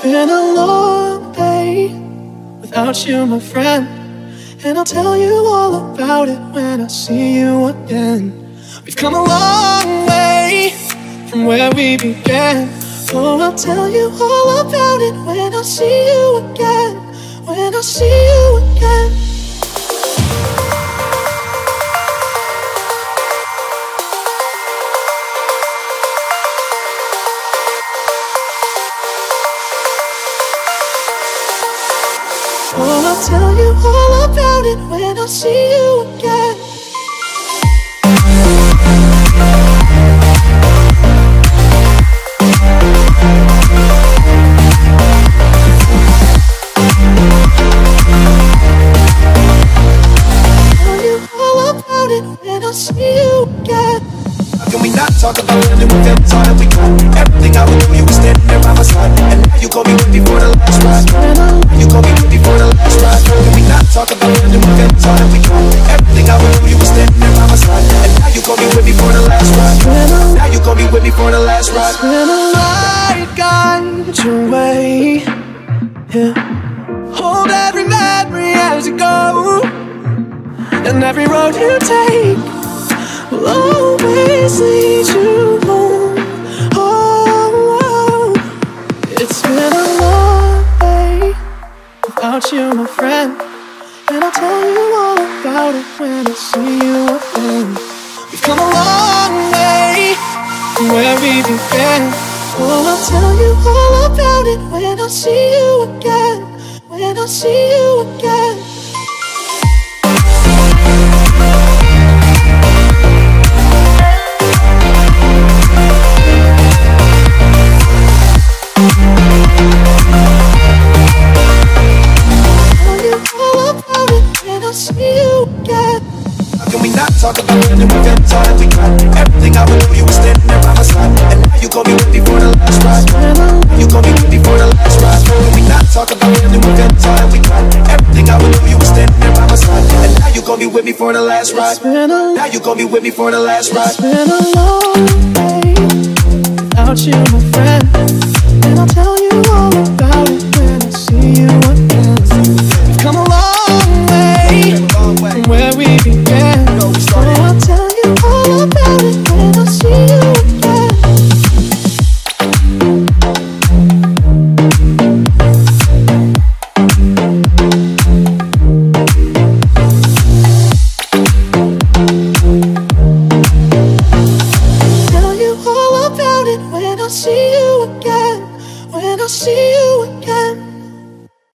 been a long day without you, my friend, and I'll tell you all about it when I see you again. We've come a long way from where we began. Oh, I'll tell you all about it when I see you again. When I see you again. Oh, I'll tell you all about it when I see you again. Tell you all about it when I see you again. How can we not talk about it when we've been time we got everything I would do, you were standing there by my side. And now you gon' be with me for the last ride. You gon' be with me for the last ride. Can we not talk about it when we've been time we got everything I would do, you were standing there by my side. And now you gon' be with me for the last ride. Now you gon' be with me for the last ride. It's been a light guide your way, yeah. Hold every memory as you go, and every road you take will always lead you home. Oh, it's been a long day without you, my friend, and I'll tell you all about it when I see you again. We've come a long way from where we began. Oh, I'll tell you all about it when I see you again. When I see you again. How can we not talk about it when we've been time we got everything I would do, you were standing there by my side. And now you gon' be with me for the last ride. You gon' be with me for the last ride. Can we not talk about it when we've been time we got everything I would do, you were standing there by my side. And now you gon' be with me for the last ride. Now you gon' be with me for the last ride. It's been a long day without you, my friend, and I'll tell you all about it